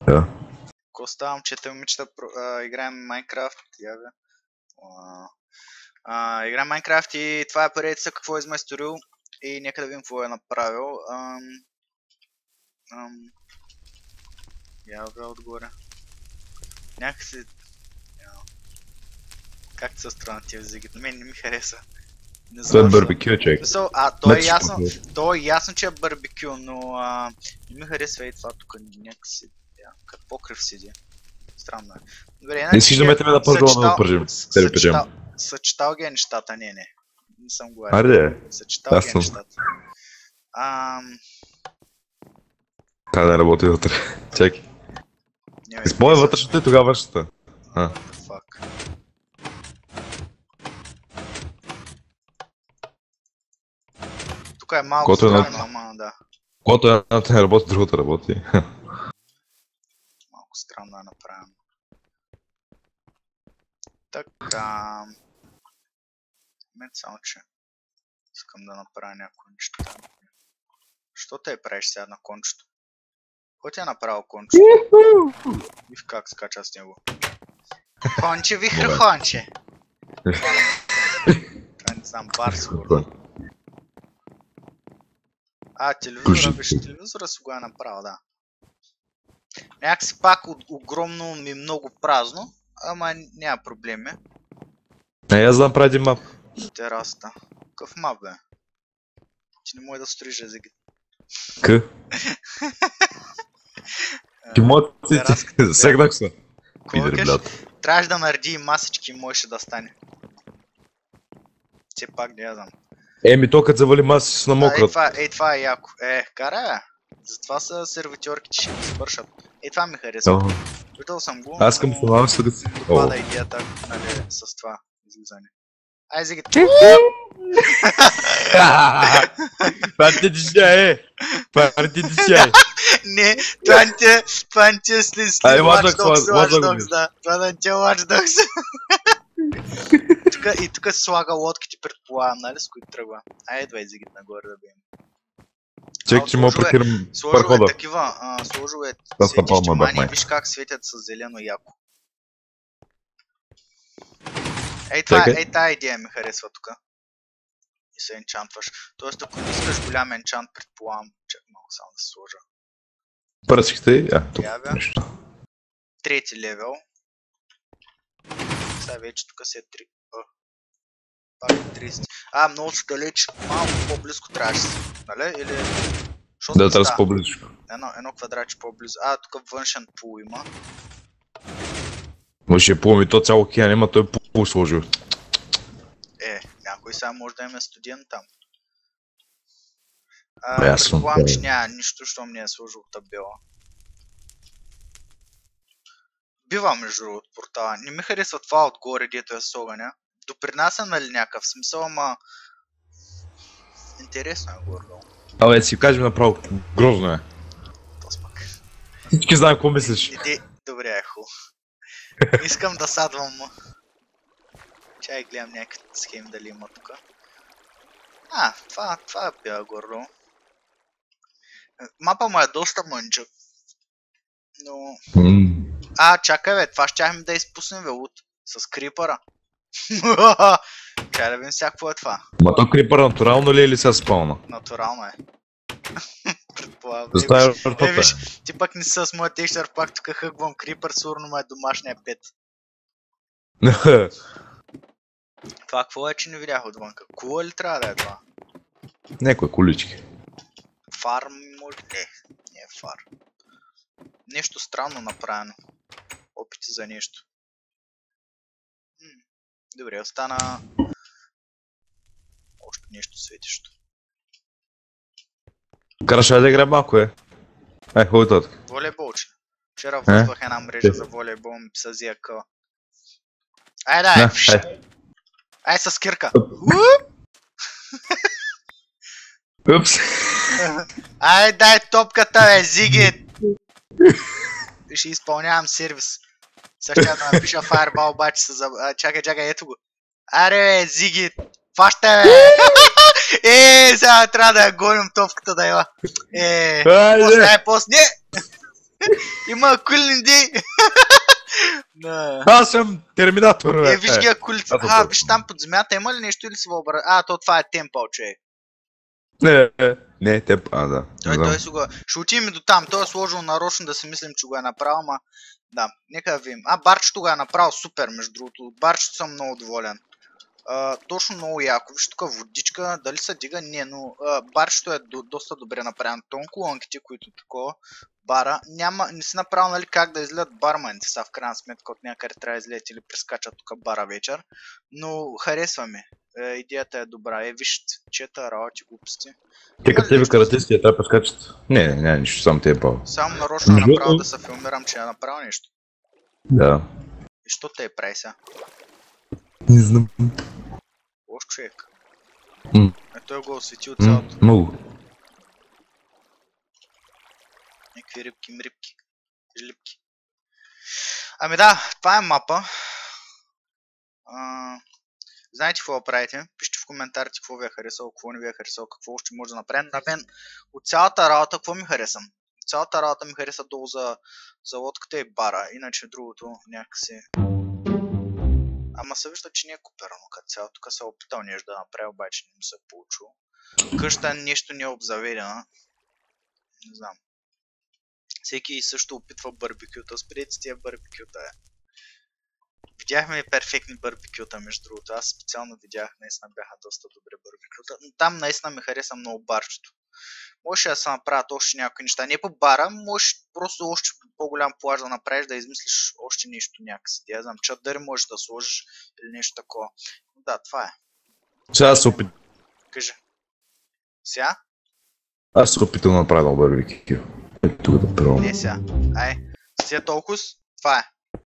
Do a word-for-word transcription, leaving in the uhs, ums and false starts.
Да. Ко ставам, че момичета играем Майнкрафт, я бе. А, играем Майнкрафт и това е парица какво е измайсторил и нека да видим какво е направил. Ам... Ам... Я бе отгоре. Някакси... Как ти са странати езики? На мен не ми хареса. Това е барбекю, човек. А, то е ясно, то е ясно, че е барбекю, но а, не ми харесва и това тук някакси, като покрив седи. Странно е. Добре, иначе... Не си да да първо да пържим. Съчетал, съчетал ги е нещата, не, не. Не съм говорил. Аре, съчетал ги е нещата. Ам... Как да работи вътре? Чакай. Използвай вътрешната и тогава вършата. Тук е малко странно, ама да. Когато едната не работи, другата работи. Малко странно е направено. Така... Мен само, че искам да направя някои неща. Що те правиш сега на кончето? Кой ти е направил кончето? Виж как скача с него. Конче, вихра конче! Това не знам, бар сигурно. А, телевизора, виж, телевизора си го е направил, да. Някакси пак огромно ми много празно, ама няма проблеми. Не, аз знам прави мап. Терасата. Какъв мап бе? Ти не може да строиш език. Къ? Ти може да си засегнах се. Пидери, блядь. Трябваш да нареди и масички и можеше да стане. Все пак не я знам. Еми, то като завали маси с намократ. Ей, това е яко. Е, кара бе. Затова са сервитьорките, ще ми свършат. Ей, това ми харесва. Виждал съм го. Аз към това се да си. Допада идеята, нали, с това излизане. Ай, зиги. Парти дишя, е! Парти дишя, е! Не, това не те, това не те след след Watch Dogs, Watch Dogs, да. Това не те Watch Dogs. И тук се слага лодките, предполагам, нали, с които тръгва. Айде, двай зигит нагоре да бием. Чек, че мога паркирам пархода. Сложил е такива, сложил е светещи мани, виж как светят с зелено яко. Ей, това, ей, тая идея ми харесва тук. И се енчантваш. Тоест, ако не искаш голям енчант, предполагам, чак малко само да се сложа. Пръските, а, тук нещо. Трети левел. Сега вече тук се е три. Пак тридесет. А, много си далеч. Малко по-близко трябваше си. Нали? Или... Да, трябва си по-близко. Едно, едно квадратче по-близо. А, тук външен пул има. Може е пул, ми то цяло океан има, той е пул сложил. Е, някой сега може да има студент там. А, предполагам, че няма нищо, що ми е сложил табела. Бива между от портала. Не ми харесва това отгоре, дето е с огъня. Допринася нали някакъв смисъл, ама... Интересно е горе-долу. Абе, си кажем направо, грозно е. Тос пак. Всички знаем какво мислиш. Иди, добре е хубаво. Искам да садвам... Чай гледам някакви схеми дали има тук. А, това, това е била горе-долу. Мапа му е доста мънчък. Но... Mm. А, чакай бе, това щяхме да изпуснем бе лут. С крипъра. Чай да видим сега какво е това. Ма то крипър натурално ли е или сега спална? Натурално е. Предполагам. Е, виж, ти пък не си с моя текстър, пак тук хъгвам крипър, сигурно му е домашния пет. Това какво е, че не видях отвънка? Кула ли трябва да е това? Некои колички. Фарм може? Не, не е фар. Нещо странно направено. Опити за нещо. М добре, остана... Още нещо светещо. Караш, да играем малко е. Ай, ходи татък. Волейболче. Вчера вързвах една мрежа за волейбол, ми се взия къла. Ай, дай! Ай с кирка! Упс! Ай, дай топката, бе, Зиги! Ще изпълнявам сервис. Сега ще да напиша Fireball, обаче се заб... Чакай, чакай, ето го. Аре, бе, Зиги! Фаща, бе! Еее, сега трябва да я гоним топката да ела. Еее, после, ай, после, не! И Има акулни идеи! Да. Аз съм терминатор, бе. Е, виж ги акулици. аз съм А, той. виж там под земята има ли нещо или се въобра... А, то това е темпъл, че. Не, не, не, те... А, да. Той, не той знам. си го... Ще отидем и до там. Той е сложил нарочно да си мислим, че го е направил, ма... Да, нека да видим. А, барчето го е направил супер, между другото. От барчето съм много доволен. Uh, точно много яко. Виж тук водичка, дали се дига? Не, но uh, барчето е до, доста добре направено. Тонко лънките, които такова бара. Няма, не си направил, нали, как да излят барманите са в крайна сметка от някъде трябва да излят или прескачат тук бара вечер. Но харесва ми. Uh, идеята е добра. Е, виж, чета, работи, глупости. Те като тебе каратисти я трябва прескачат. Не, не, няма нищо, само те е пал. Само нарочно Между направил другото- да се филмирам, че е направил нещо. Да. И що те е прави сега? Не знам. Лош човек. М. Е, той го осветил М, цялото. Много. Някакви рибки, мрибки, жлипки. Ами да, това е мапа. А, знаете какво да правите? Пишете в коментарите какво ви е харесало, какво не ви е харесало, какво още може да направим. На мен от цялата работа, какво ми харесам? От цялата работа ми хареса долу за, за лодката и бара, иначе другото някакси... Ама се вижда, че не е куперано като цяло. Тук се е опитал нещо да направи, обаче не му се е получило. Къща нещо не е обзаведена. Не знам. Всеки също опитва барбекюта. Спрете с тия барбекюта, е. Видяхме перфектни барбекюта, между другото. Аз специално видях, наистина бяха доста добри барбекюта. Но там наистина ми хареса много барчето. Може да се направят още някои неща. Не по бара, може просто още по-голям плаж да направиш, да измислиш още нещо някакси. Я знам, чадъри можеш да сложиш или нещо такова. Да, това е. Сега се опитам. Кажи. Сега? Аз се опитам да направя на барбекю. Ето тук да пробвам. Не сега. Ай, с тия толкова, това е.